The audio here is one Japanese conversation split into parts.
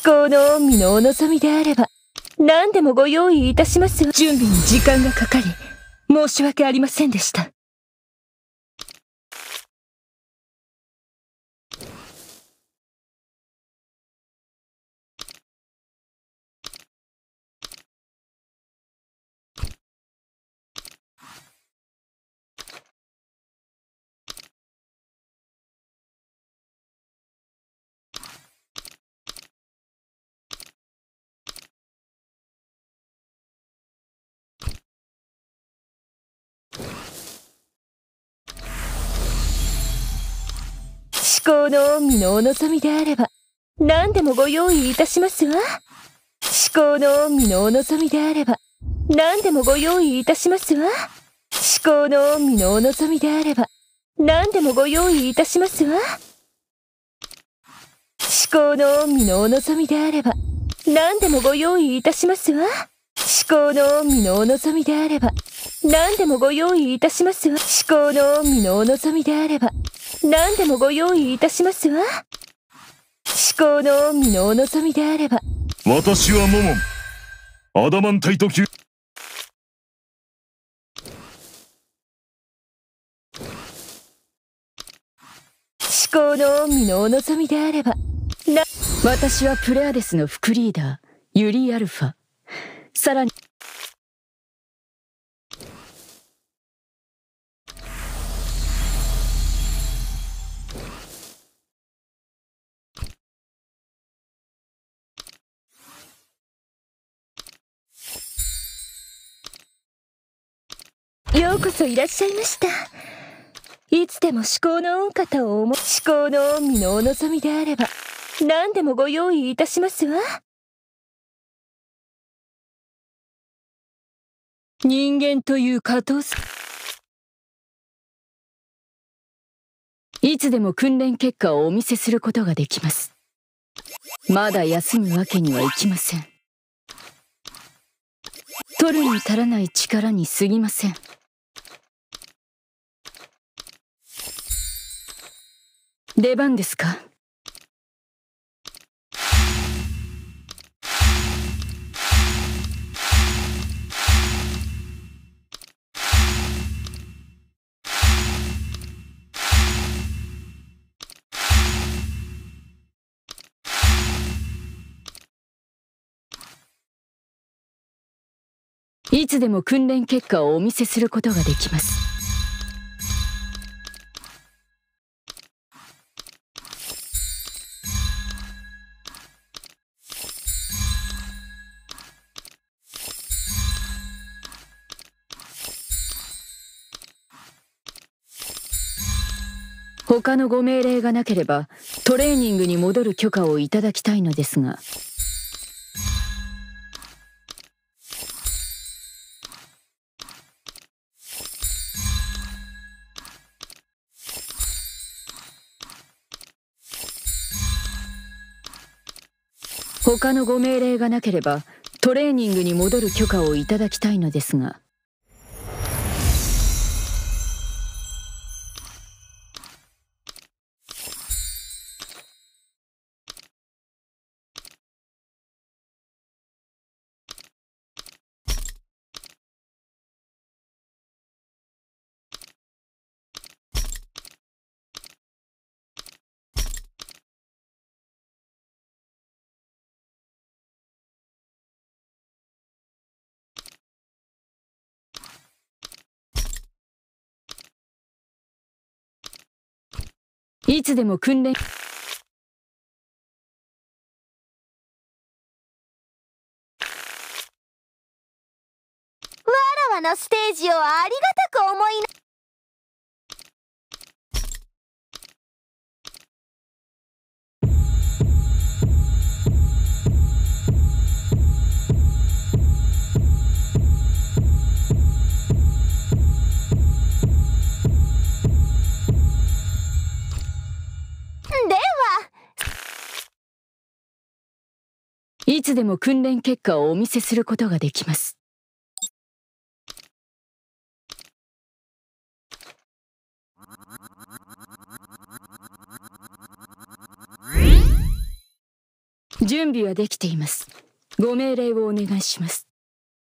思考の御のお望みであれば、何でもご用意いたしますわ。準備に時間がかかり、申し訳ありませんでした。思考の御のお望みであれば、何でもご用意いたしますわ。思考の御のお望みであれば、何でもご用意いたしますわ。思考の御のお望みであれば、何でもご用意いたしますわ。思考の御のお望みであれば、何でもご用意いたしますわ。思考の御のお望みであれば、何でもご用意いたしますわ。思考の御のお望みであれば、何でもご用意いたしますわ。思考の御のお望みであれば。 私はモモン。アダマンタイト級。 思考の御のお望みであれば。 私はプレアデスの副リーダー、ユリー・アルファ。さらに、 ようこそいらっしゃいました。いつでも至高の御方を至高の御のお望みであれば、何でもご用意いたしますわ。人間という下等さ。 いつでも訓練結果をお見せすることができます。まだ休むわけにはいきません。取るに足らない力に過ぎません。出番ですか？いつでも訓練結果をお見せすることができます。他のご命令がなければトレーニングに戻る許可をいただきたいのですが。他のご命令がなければトレーニングに戻る許可をいただきたいのですが。いつでも訓練。わらわのステージをありがたく思いな。 いつでも訓練結果をお見せすることができます。 準備はできています。ご命令をお願いします。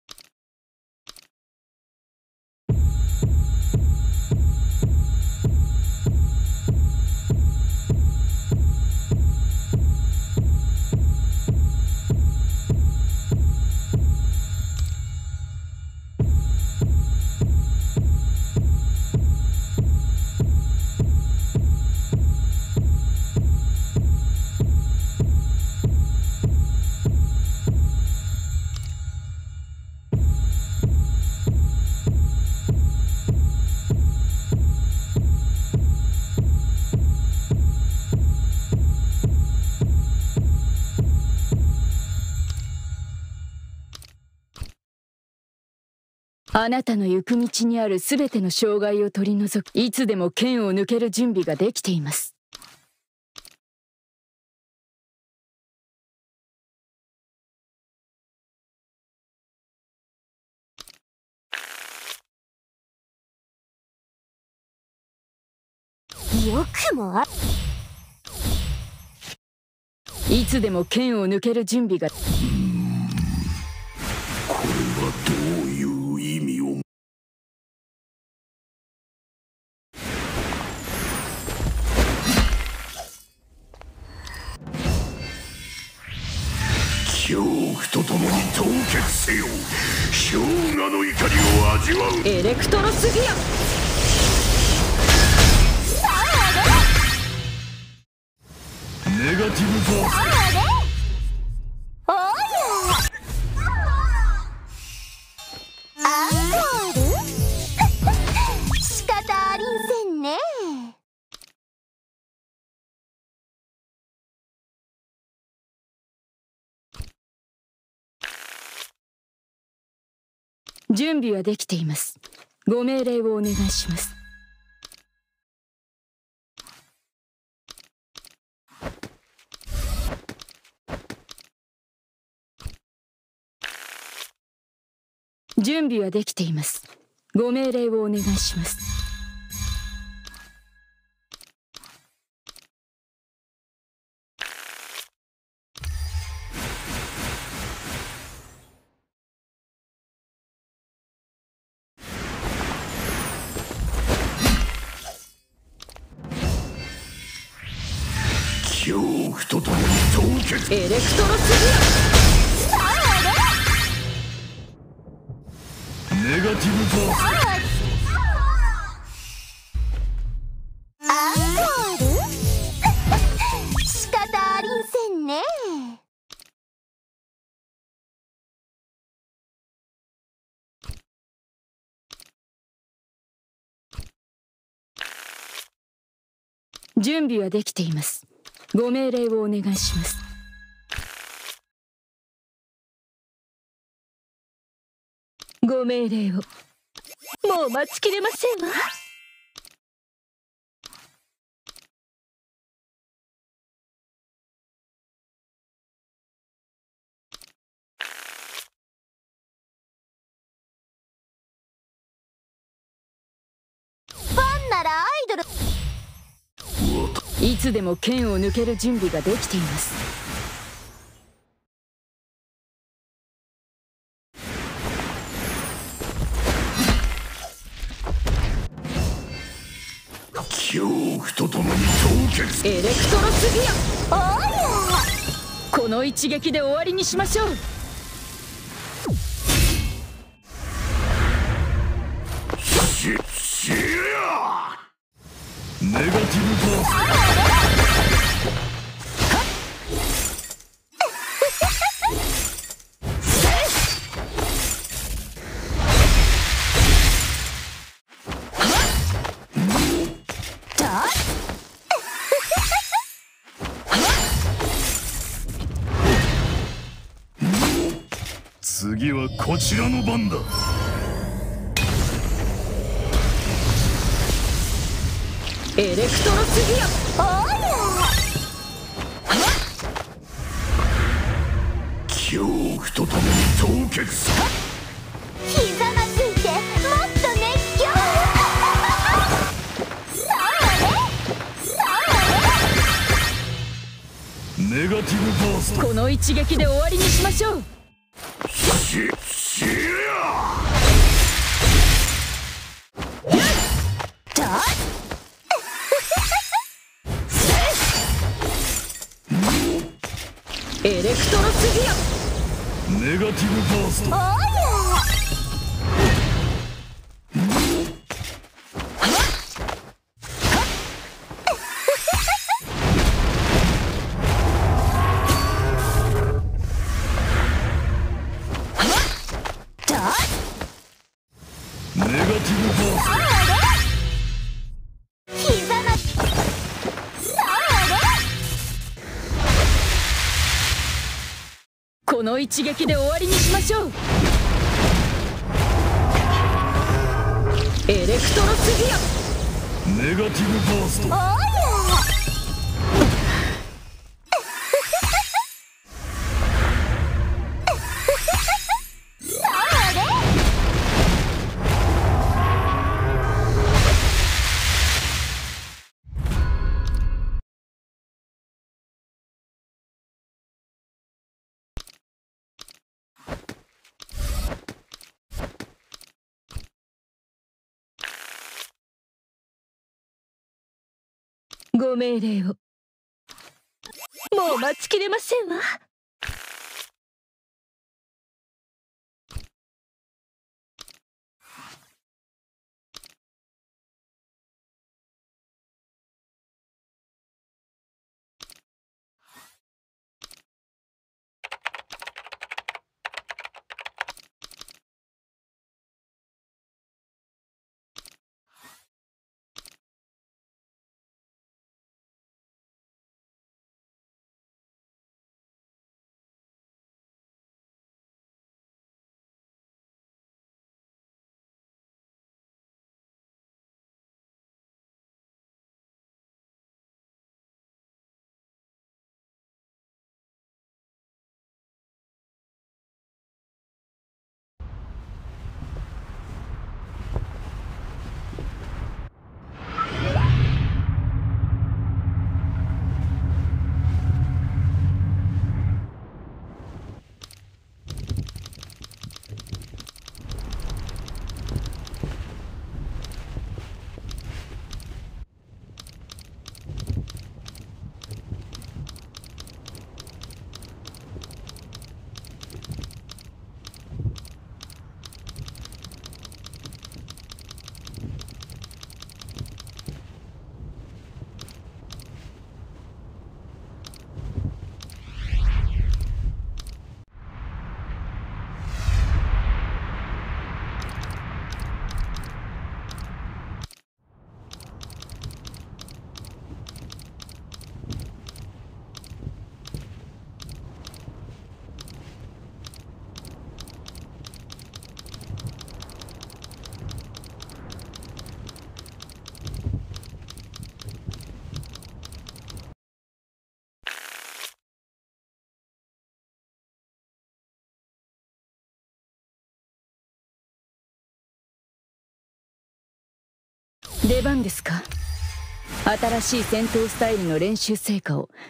あなたの行く道にあるすべての障害を取り除き、いつでも剣を抜ける準備ができています。 よくもいつでも剣を抜ける準備が。 これはどういう意味を。恐怖とともに凍結せよ。氷河の怒りを味わう。 エレクトロスギア。 ネガティブフォース。 仕方ありんせんね。 準備はできています。ご命令をお願いします。準備はできています。ご命令をお願いします。 恐怖とともに凍結。 エレクトロスギア。 ネガティブフォース。 仕方ありんせんね。 準備はできています。ご命令をお願いします。 ご命令を。もう待ちきれませんわ。ファンならアイドル。 いつでも剣を抜ける準備ができています。 恐怖とともに凍結。 エレクトロスギア。この一撃で終わりにしましょう。 ネガティブフォース。次はこちらの番だ。 エレクトロスギア。 恐怖とともに凍結。 ひざまずいてもっと熱狂。 ネガティブガティブバースト。 この一撃で終わりにしましょう。 しやエレクトロスギア。 ネガティブバースト。ネガティブバースト。 この一撃で終わりにしましょう。エレクトロスギア。 ネガティブバースト。 ご命令を。もう待ちきれませんわ。 出番ですか。新しい戦闘スタイルの練習成果を。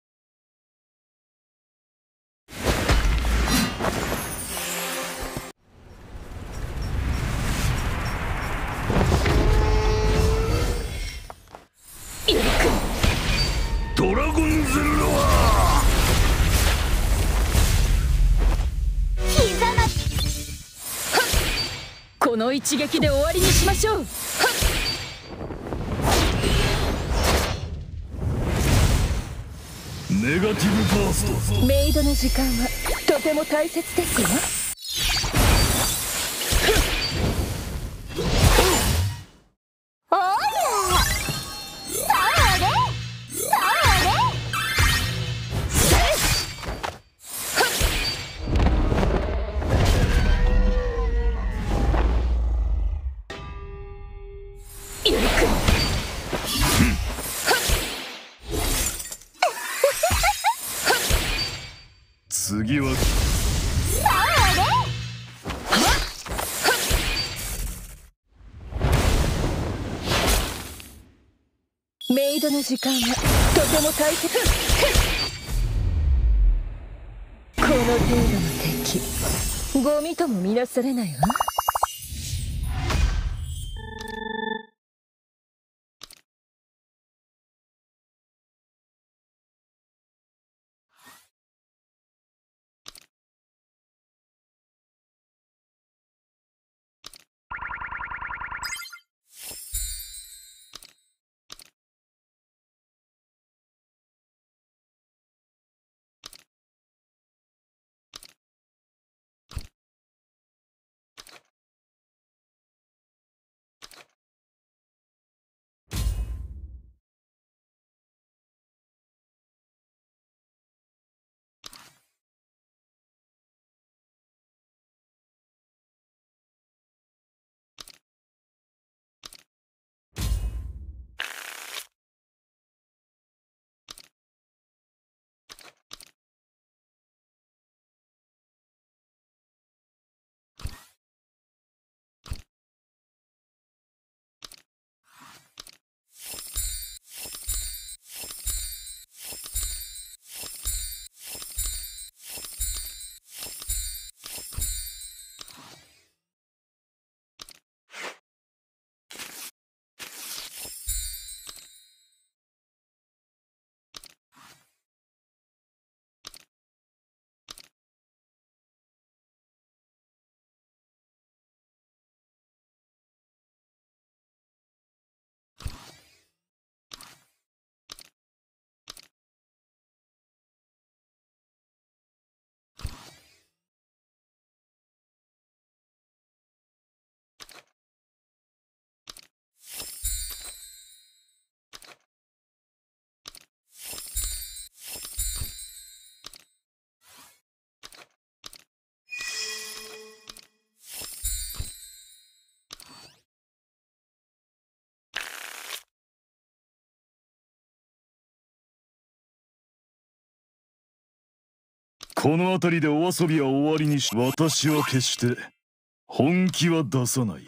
ドラゴンズロア。 この一撃で終わりにしましょう。 ネガティブバースト。 メイドの時間はとても大切ですよ。 次はメイドの時間はとても大切。 の程度の敵、ゴミとも見なされないわ。 この辺りでお遊びは終わりにし、私は決して本気は出さない。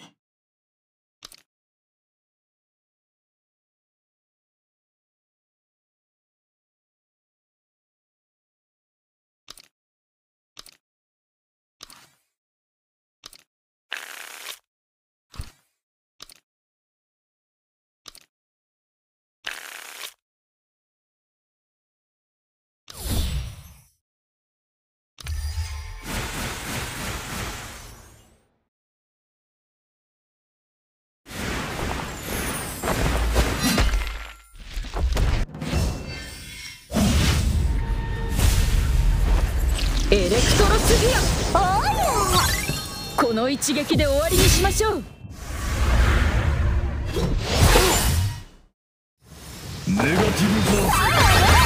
エレクトロスギア、この一撃で終わりにしましょう。 ネガティブバース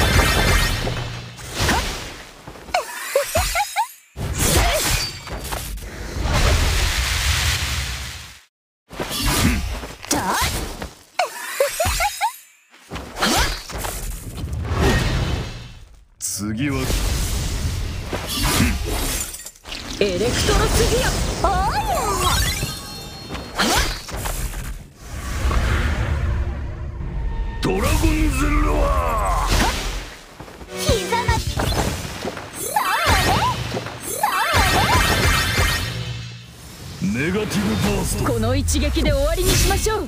次はエレクトロスギア、 ドラゴンズロア膝がネガティブバーストこの一撃で終わりにしましょう。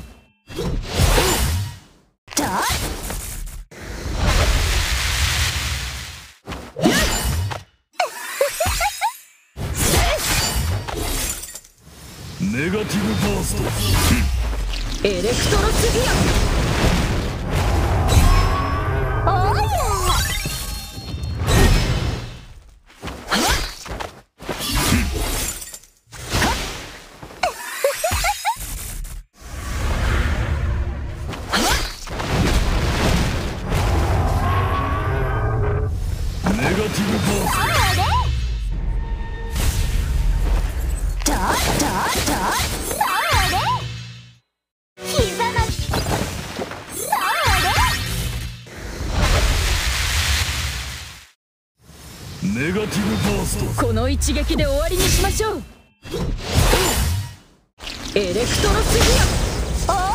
ネガティブバーストエレクトロスギア、 ネガティブバーストネガティブバーストこの一撃で終わりにしましょう。エレクトロスギア、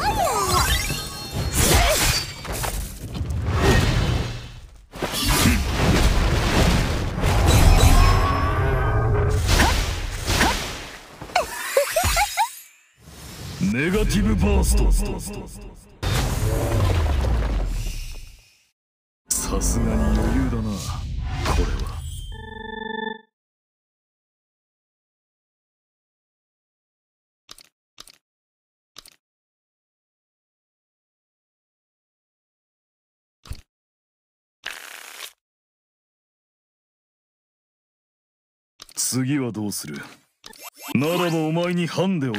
ガティブバースト。さすがに余裕だな、これは。次はどうする？ならばお前にハンデを。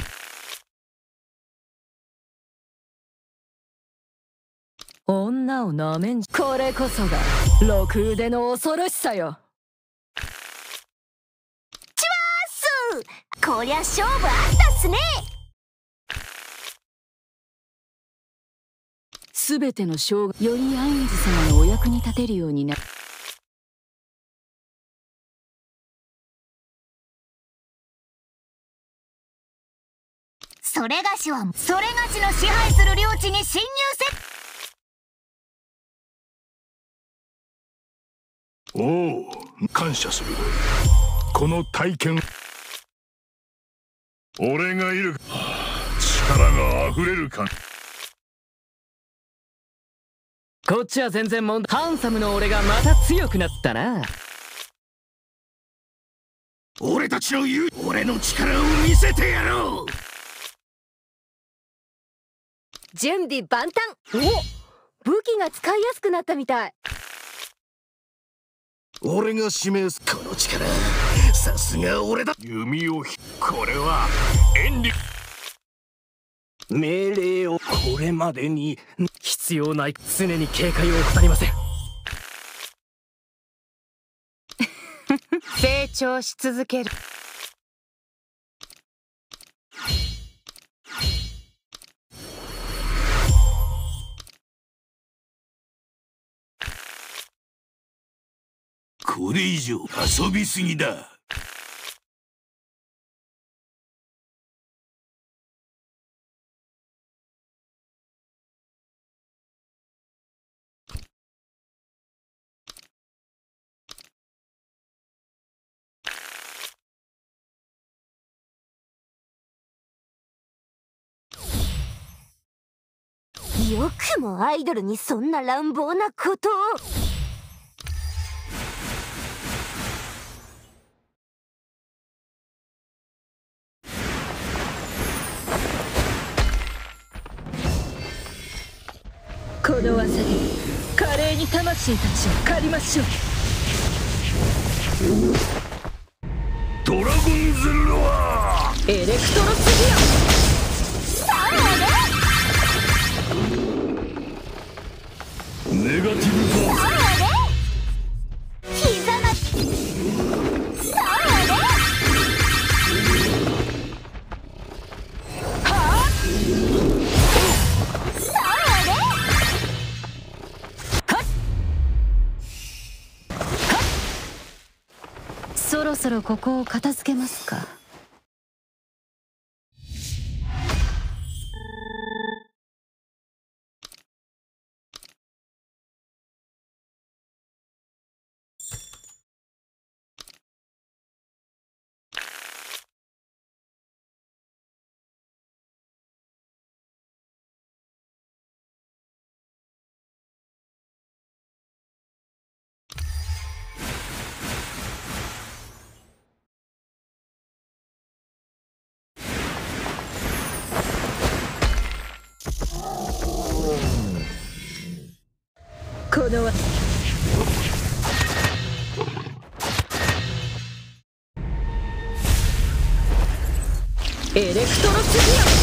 女をなめんじこれこそが六腕の恐ろしさよ。 こりゃ勝負あったっすね。 すべての将軍よりアインズ様のお役に立てるようにな。 それがしはそれがしの支配する領地に侵入せ。 おお、感謝する。この体験。 俺がいる。力が溢れるか。 こっちは全然ハンサムの俺がまた強くなったな。 俺たちの言う俺の力を見せてやろう。 準備万端。お、武器が使いやすくなったみたい。 俺が示すこの力、さすが俺だ。弓をこれは遠慮。命令をこれまでに必要ない。常に警戒を怠りません。 成長し続ける。 これ以上遊びすぎだ。 よくもアイドルにそんな乱暴なことを。 この技で華麗に魂たちを狩りましょう。 ドラゴンズロアエレクトロスネガティブバースト。 膝がそろそろここを片付けますか。このエレクトロス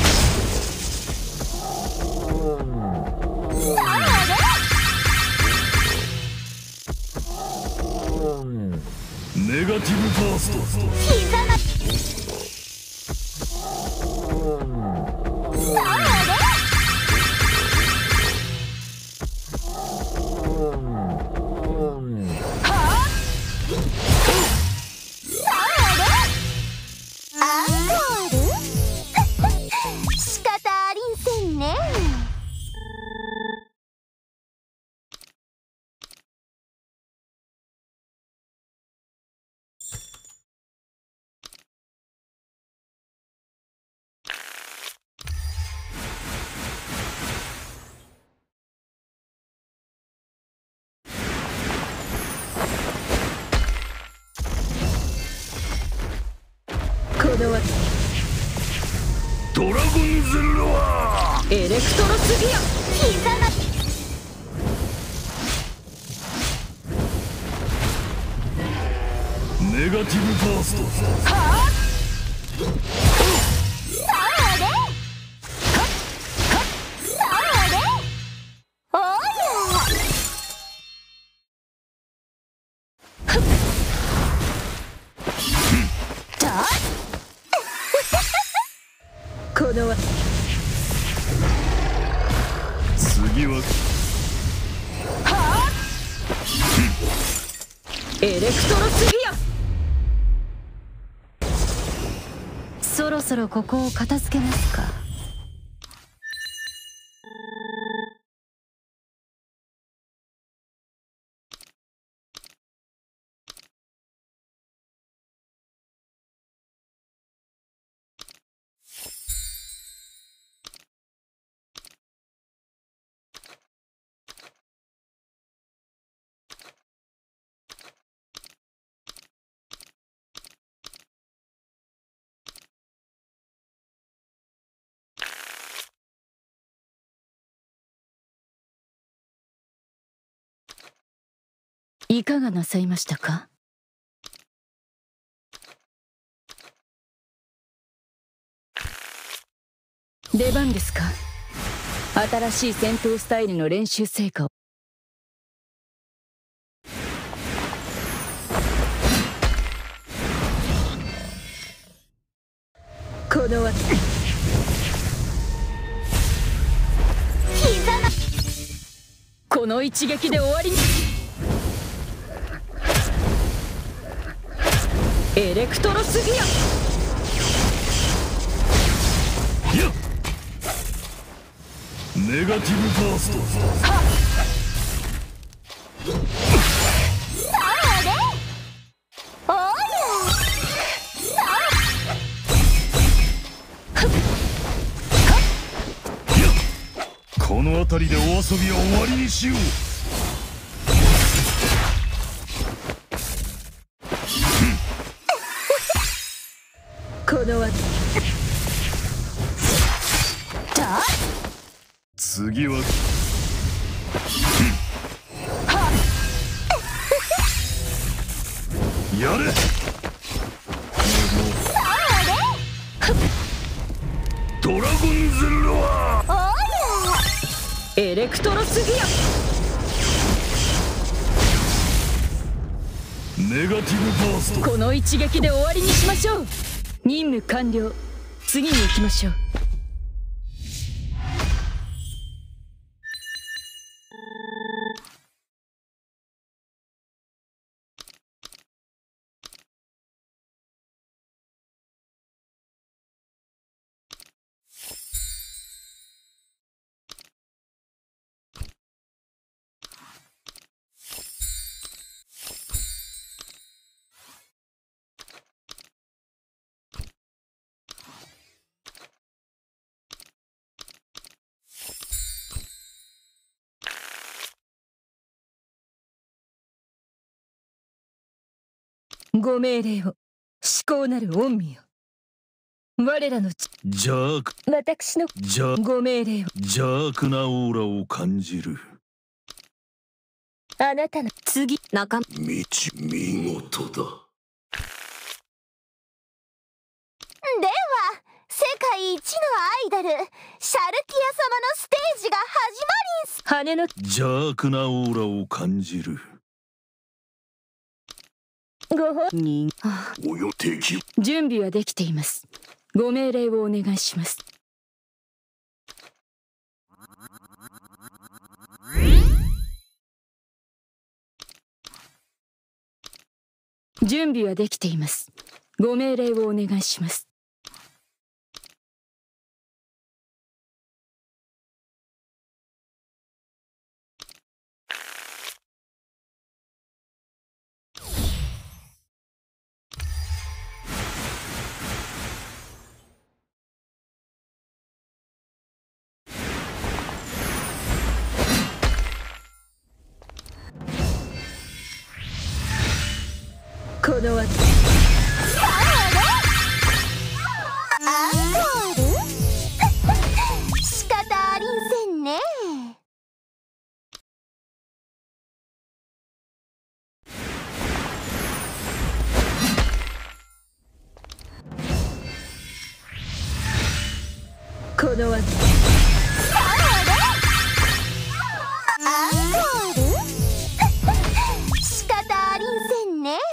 ネガティブバースト。 膝がのドラゴンゼロワーエレクトロスフィア。 膝がネガティブバースト。 この次はエレクトロスフィア。 そろそろここを片付けますか。 いかがなさいましたか。出番ですか。新しい戦闘スタイルの練習成果を。このこの一撃で終わりに。エレクトロスフィア。 いやネガティブバースト。この辺りでお遊びは終わりにしよう。 この次はやれ。ドラゴンゼロワーエレクトロスフィネガティブバースト。 ア。この一撃で終わりにしましょう。任務完了。次に行きましょう。ご命令を。至高なる御身よ。我らの邪悪私のご命令を。 邪悪なオーラを感じる。 あなたの次仲間。 見事だ。 では世界一のアイドルシャルティア様のステージが始まりんす。 羽の邪悪なオーラを感じる。 ご本人。 およ敵。 準備はできています。ご命令をお願いします。準備はできています。ご命令をお願いします。このの後アンコール仕方ありんせんね。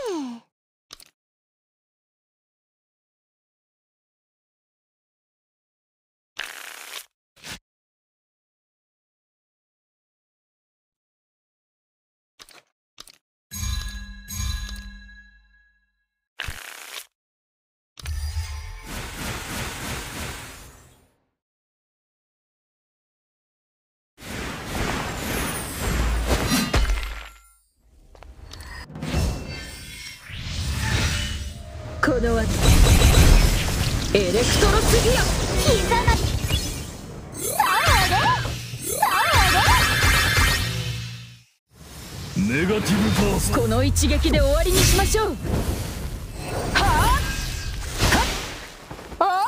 この後エレクトロスギア膝がネガティブバースト。 この一撃で終わりにしましょう。 おや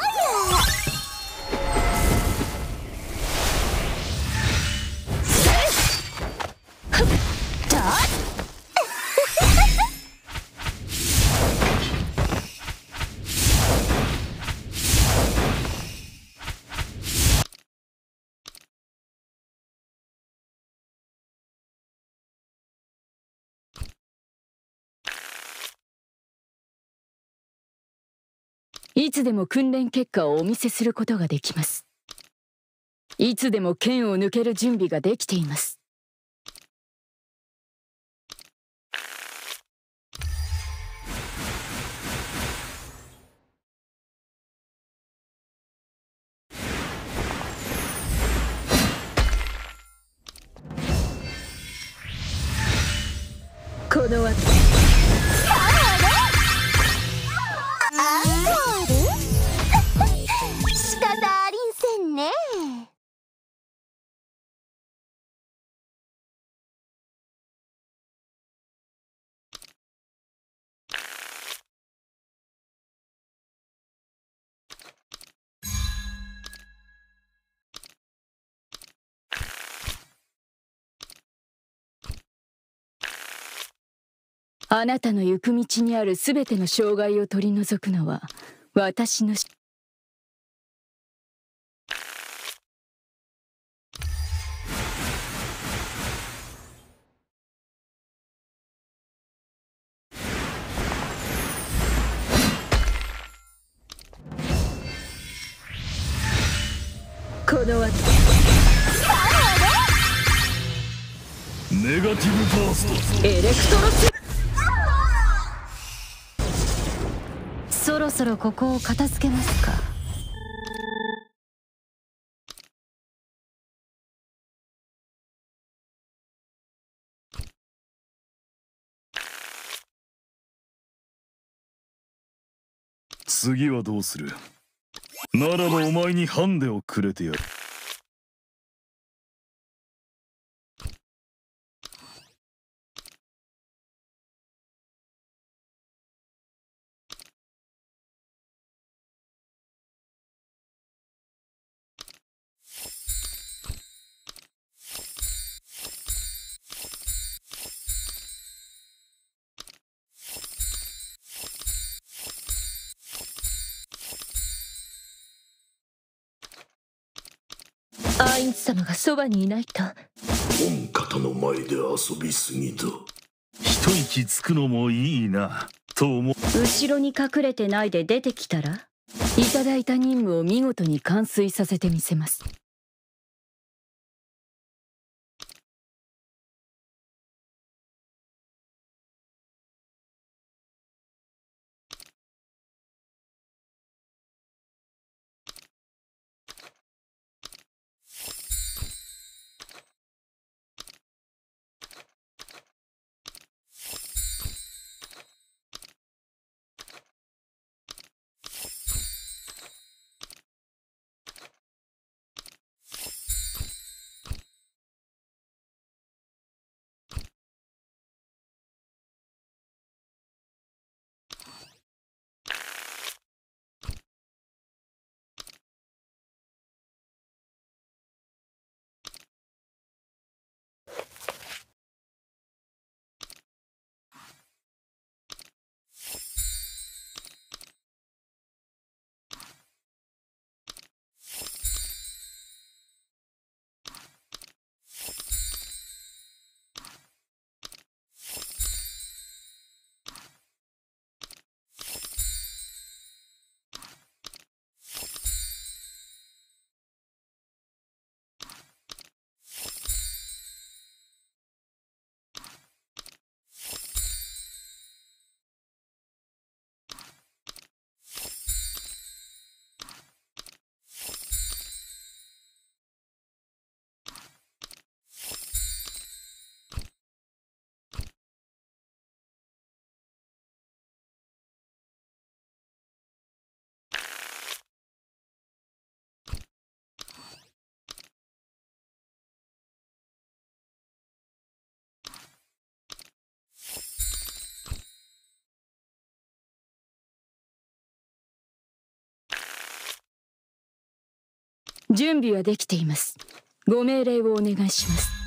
いつでも訓練結果をお見せすることができます。いつでも剣を抜ける準備ができています。 この後アンコール仕方ありんせんね。 あなたの行く道にあるすべての障害を取り除くのは私のこの後ネガティブバースト。 エレクトロスそろそろここを片付けますか。 次はどうする？ならばお前にハンデをくれてやる。 アインツ様がそばにいないと。 本方の前で遊びすぎだ。 一息つくのもいいなと思う。 後ろに隠れてないで出てきたら。 いただいた任務を見事に完遂させてみせます。 準備はできています。ご命令をお願いします。